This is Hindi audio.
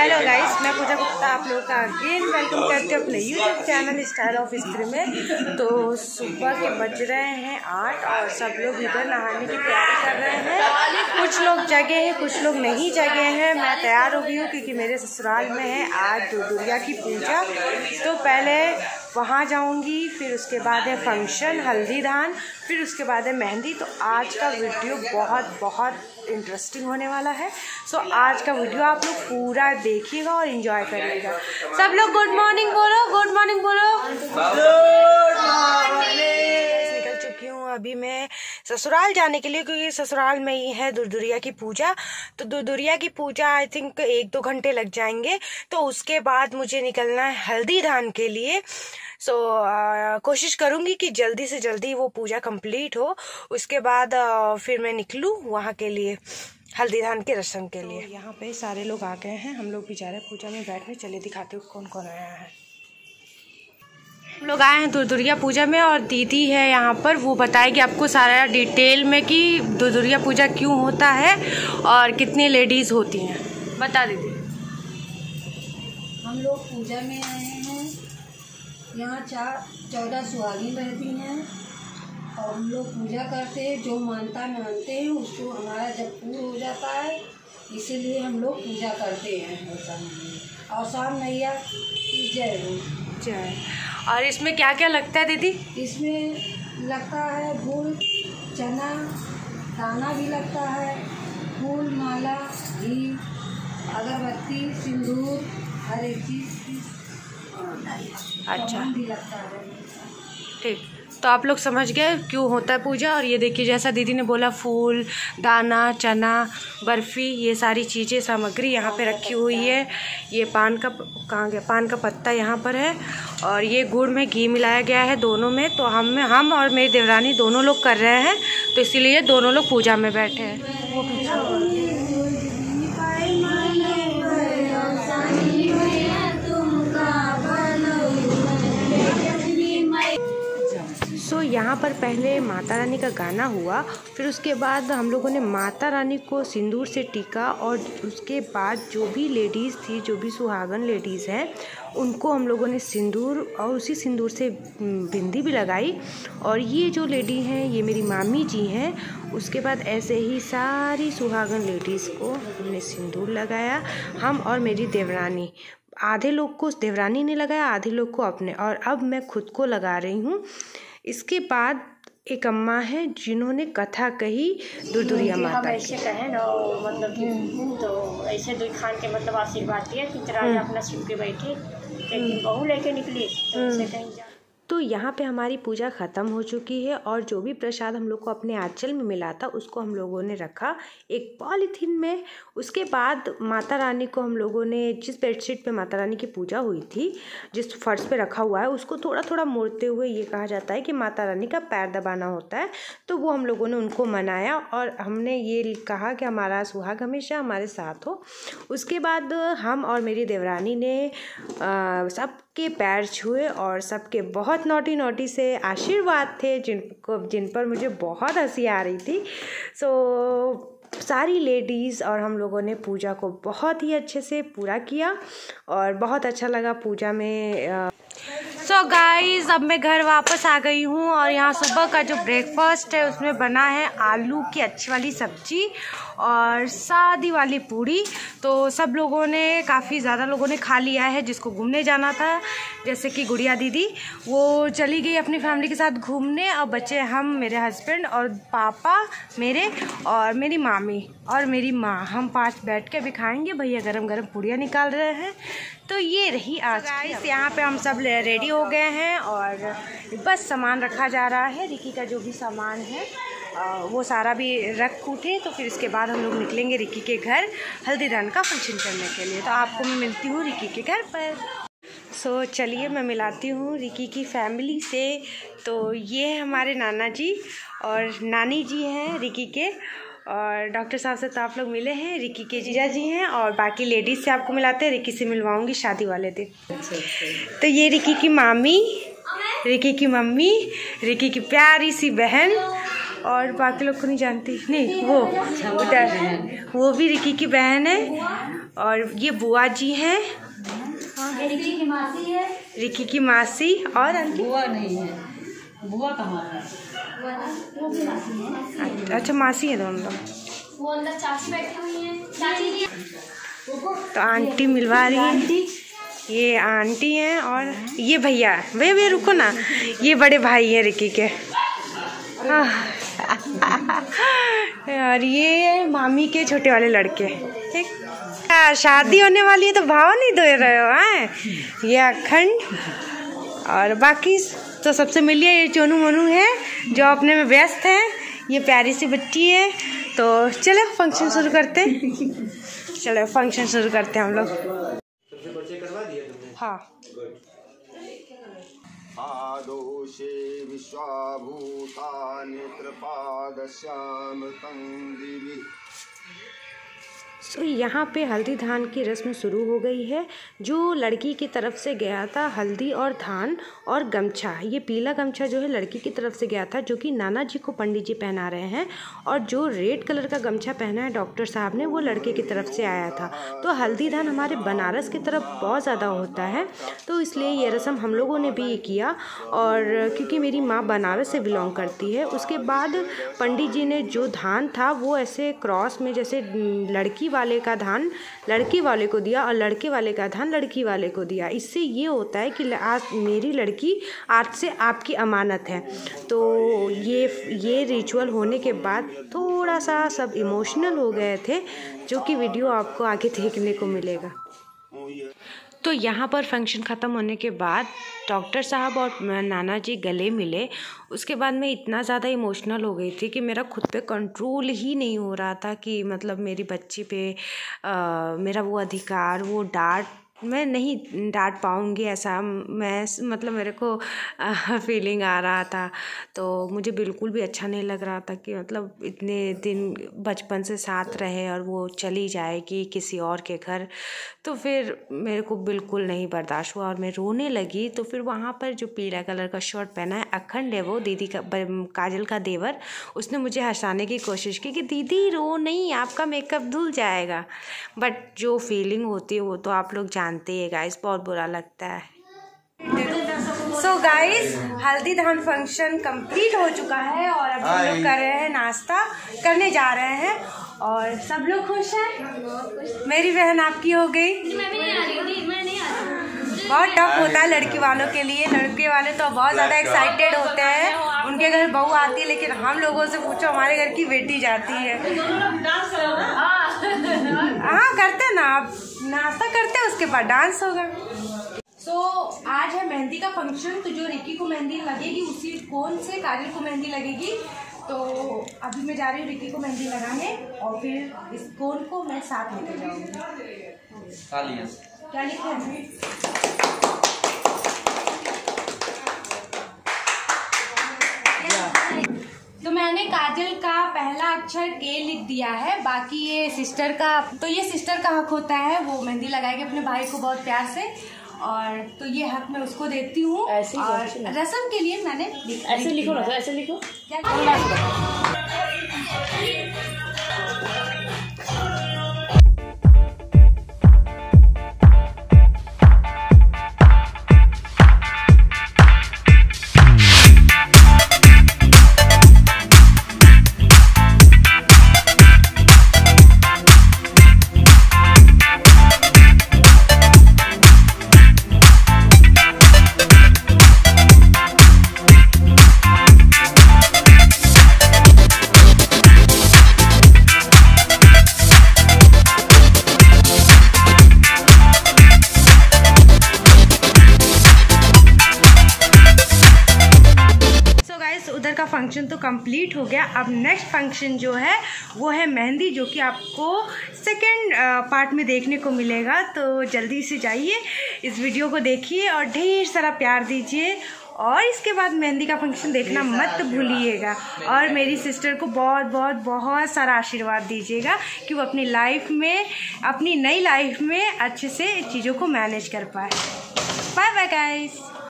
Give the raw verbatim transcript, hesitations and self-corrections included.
हेलो गाइस, मैं पूजा गुप्ता आप लोगों का अगेन वेलकम करती हूँ अपने YouTube channel style of history में। तो सुबह के बज रहे हैं आठ और सब लोग इधर नहाने की तैयारी कर रहे हैं। कुछ लोग जगे हैं, कुछ लोग नहीं जगे हैं। मैं तैयार हो गई हूँ क्योंकि मेरे ससुराल में है आज दुर्गा की पूजा। तो पहले वहाँ जाऊंगी, फिर उसके बाद है फंक्शन हल्दी दान, फिर उसके बाद है मेहंदी। तो आज का वीडियो बहुत बहुत इंटरेस्टिंग होने वाला है। सो so, आज का वीडियो आप लोग पूरा देखिएगा और एंजॉय करिएगा। सब लोग गुड मॉर्निंग बोलो, गुड मॉर्निंग बोलो। Good morning. निकल चुकी हूँ अभी मैं ससुराल जाने के लिए क्योंकि ससुराल में ही है दुर्दुरिया की पूजा। तो दुर्दुरिया की पूजा आई थिंक एक दो घंटे लग जाएंगे। तो उसके बाद मुझे निकलना है हल्दी दान के लिए। सो so, कोशिश करूंगी कि जल्दी से जल्दी वो पूजा कंप्लीट हो। उसके बाद आ, फिर मैं निकलूं वहाँ के लिए हल्दी दान के रस्म के लिए। तो यहाँ पे सारे लोग आ गए हैं, हम लोग भी जा रहे हैं पूजा में बैठने। चले दिखाते हो कौन कौन आया है। हम लोग आए हैं दुर्दुरिया पूजा में और दीदी है यहाँ पर, वो बताएगी आपको सारा डिटेल में कि दुर्दुरिया पूजा क्यों होता है और कितनी लेडीज़ होती हैं। बता दीदी। हम लोग पूजा में आए हैं। यहाँ चार चौदह सुहागिन रहती हैं और हम लोग पूजा करते हैं। जो मानता मानते हैं उसको हमारा जब पूर्ण हो जाता है, इसीलिए हम लोग पूजा करते हैं। और शाम मैया की जय हो। जय। और इसमें क्या क्या लगता है दीदी? इसमें लगता है गुड़, चना, दाना भी लगता है, फूल, माला, घी, अगरबत्ती, सिंदूर, हर एक चीज़ की। अच्छा ठीक, तो आप लोग समझ गए क्यों होता है पूजा। और ये देखिए जैसा दीदी ने बोला, फूल, दाना, चना, बर्फ़ी, ये सारी चीज़ें सामग्री यहाँ पे रखी हुई है। ये पान का कहाँ गया, पान का पत्ता यहाँ पर है और ये गुड़ में घी मिलाया गया है दोनों में। तो हम हम और मेरी देवरानी दोनों लोग कर रहे हैं, तो इसीलिए दोनों लोग पूजा में बैठे हैं। वो पीछे सो so, यहाँ पर पहले माता रानी का गाना हुआ, फिर उसके बाद हम लोगों ने माता रानी को सिंदूर से टीका और उसके बाद जो भी लेडीज़ थी, जो भी सुहागन लेडीज़ हैं, उनको हम लोगों ने सिंदूर और उसी सिंदूर से बिंदी भी लगाई। और ये जो लेडी हैं ये मेरी मामी जी हैं। उसके बाद ऐसे ही सारी सुहागन लेडीज़ को हमने सिंदूर लगाया, हम और मेरी देवरानी। आधे लोग को देवरानी ने लगाया, आधे लोग को अपने, और अब मैं खुद को लगा रही हूँ। इसके बाद एक अम्मा है जिन्होंने कथा कही दुर्दुरिया माता की। ऐसे कहें ना, मतलब तो ऐसे दुई खान के मतलब आशीर्वाद दिया कि राजा अपना सिर के बैठे, लेकिन बहू लेके निकली तो ऐसे कहीं जा। तो यहाँ पे हमारी पूजा ख़त्म हो चुकी है और जो भी प्रसाद हम लोग को अपने आंचल में मिला था उसको हम लोगों ने रखा एक पॉलीथीन में। उसके बाद माता रानी को हम लोगों ने, जिस बेडशीट पे माता रानी की पूजा हुई थी, जिस फर्श पे रखा हुआ है, उसको थोड़ा थोड़ा मोड़ते हुए ये कहा जाता है कि माता रानी का पैर दबाना होता है। तो वो हम लोगों ने उनको मनाया और हमने ये कहा कि हमारा सुहाग हमेशा हमारे साथ हो। उसके बाद हम और मेरी देवरानी ने सब के पैर छुए और सबके बहुत नोटी नोटी से आशीर्वाद थे, जिनको जिन पर मुझे बहुत हंसी आ रही थी। सो सारी लेडीज़ और हम लोगों ने पूजा को बहुत ही अच्छे से पूरा किया और बहुत अच्छा लगा पूजा में। सो so गाइस, अब मैं घर वापस आ गई हूँ और यहाँ सुबह का जो ब्रेकफास्ट है उसमें बना है आलू की अच्छी वाली सब्जी और सादी वाली पूड़ी। तो सब लोगों ने, काफ़ी ज़्यादा लोगों ने खा लिया है। जिसको घूमने जाना था, जैसे कि गुड़िया दीदी, वो चली गई अपनी फैमिली के साथ घूमने, और बच्चे हम, मेरे हस्बैंड और पापा मेरे और मेरी मामी और मेरी माँ, हम पाँच बैठ के भी खाएंगे। भैया गरम गरम पूड़ियाँ निकाल रहे हैं। तो ये रही आज गाइस, यहाँ पे हम सब रेडी हो गए हैं और बस सामान रखा जा रहा है। रिकी का जो भी सामान है वो सारा भी रख उठे, तो फिर इसके बाद हम लोग निकलेंगे रिकी के घर हल्दी दान का फंक्शन करने के लिए। तो आपको मैं मिलती हूँ रिकी के घर पर। सो so, चलिए मैं मिलाती हूँ रिकी की फैमिली से। तो ये है हमारे नाना जी और नानी जी हैं रिकी के, और डॉक्टर साहब से तो आप लोग मिले हैं, रिकी के जीजा जी हैं, और बाकी लेडीज़ से आपको मिलाते हैं। रिकी से मिलवाऊंगी शादी वाले दिन। तो ये रिकी की मामी, रिकी की मम्मी, रिकी की प्यारी सी बहन और बाकी लोग को नहीं जानती। नहीं, वो उधर वो भी रिकी की बहन है और ये बुआ जी हैं, रिकी की मासी है। रिकी की मासी और आंटी। बुआ नहीं है, बुआ कहाँ है? अच्छा मासी है दोनों लोग। वो अंदर चाची बैठी हुई है, चाची तो आंटी मिलवा रही है, ये आंटी हैं और ये भैया। भैया भैया रुको ना, ये बड़े भाई हैं रिकी के। और ये मामी के छोटे वाले लड़के। ठीक, शादी होने वाली है तो भाव नहीं दे रहे हो हैं? ये अखंड और बाकी तो सबसे मिलिए। ये चोनू मोनू है जो अपने में व्यस्त है। ये प्यारी सी बच्ची है। तो चलो फंक्शन शुरू करते हैं। चलो फंक्शन शुरू करते हैं हम लोग। हाँ, आदोषे विश्वाभूतानि त्रिपादश्यामृतं दिवि। तो यहाँ पे हल्दी धान की रस्म शुरू हो गई है। जो लड़की की तरफ से गया था हल्दी और धान और गमछा, ये पीला गमछा जो है लड़की की तरफ से गया था, जो कि नाना जी को पंडित जी पहना रहे हैं। और जो रेड कलर का गमछा पहना है डॉक्टर साहब ने, वो लड़के की तरफ से आया था। तो हल्दी धान हमारे बनारस की तरफ बहुत ज़्यादा होता है, तो इसलिए ये रस्म हम लोगों ने भी किया। और क्योंकि मेरी माँ बनारस से बिलोंग करती है, उसके बाद पंडित जी ने जो धान था वो ऐसे क्रॉस में, जैसे लड़की वाले का धान लड़की वाले को दिया और लड़के वाले का धान लड़की वाले को दिया। इससे ये होता है कि आज मेरी लड़की आज से आपकी अमानत है। तो ये ये रिचुअल होने के बाद थोड़ा सा सब इमोशनल हो गए थे, जो कि वीडियो आपको आगे देखने को मिलेगा। तो यहाँ पर फंक्शन ख़त्म होने के बाद डॉक्टर साहब और नाना जी गले मिले। उसके बाद मैं इतना ज़्यादा इमोशनल हो गई थी कि मेरा खुद पे कंट्रोल ही नहीं हो रहा था कि मतलब मेरी बच्ची पे आ, मेरा वो अधिकार, वो डांट मैं नहीं डांट पाऊँगी, ऐसा मैं मतलब मेरे को फीलिंग आ रहा था। तो मुझे बिल्कुल भी अच्छा नहीं लग रहा था कि मतलब इतने दिन बचपन से साथ रहे और वो चली जाएगी किसी और के घर। तो फिर मेरे को बिल्कुल नहीं बर्दाश्त हुआ और मैं रोने लगी। तो फिर वहाँ पर जो पीला कलर का शर्ट पहना है अखंड है, वो दीदी का काजल का देवर, उसने मुझे हंसाने की कोशिश की कि दीदी रो नहीं, आपका मेकअप धुल जाएगा। बट जो फीलिंग होती है वो तो आप लोग जानते हैं गाइस, बहुत बुरा लगता है। सो so गाइस, हल्दी धान फंक्शन कंप्लीट हो चुका है और अब हम लोग कर रहे हैं नाश्ता करने जा रहे हैं और सब लोग खुश हैं। मेरी बहन आपकी हो गई। मैं भी नहीं आ रही थी, मैं नहीं आ रही। बहुत टफ होता है लड़की वालों के लिए। लड़के वाले तो बहुत ज़्यादा एक्साइटेड होते हैं, उनके घर बहू आती है, लेकिन हम लोगों से पूछो हमारे घर की बेटी जाती है। हाँ करते हैं ना, आप नाश्ता करते हैं उसके बाद डांस होगा। सो so, आज है मेहंदी का फंक्शन। तो जो रिकी को मेहंदी लगेगी उसी कोन से काजल को मेहंदी लगेगी। तो अभी मैं जा रही हूँ रिकी को मेहंदी लगाने और फिर इस कोन को मैं साथ लेके जाऊँगी। क्या लिखा है? तो मैंने काजल का पहला अक्षर के लिख दिया है, बाकी ये सिस्टर का, तो ये सिस्टर का हक होता है, वो मेहंदी लगाएगी अपने भाई को बहुत प्यार से। और तो ये हक मैं उसको देती हूँ। और रस्म के लिए मैंने ऐसे लिखो ना, ऐसे लिखो। फंक्शन तो कंप्लीट हो गया। अब नेक्स्ट फंक्शन जो है वो है मेहंदी, जो कि आपको सेकेंड पार्ट में देखने को मिलेगा। तो जल्दी से जाइए, इस वीडियो को देखिए और ढेर सारा प्यार दीजिए। और इसके बाद मेहंदी का फंक्शन देखना मत भूलिएगा। और मेरी सिस्टर को बहुत बहुत बहुत सारा आशीर्वाद दीजिएगा कि वो अपनी लाइफ में, अपनी नई लाइफ में अच्छे से चीज़ों को मैनेज कर पाए। Bye bye guys.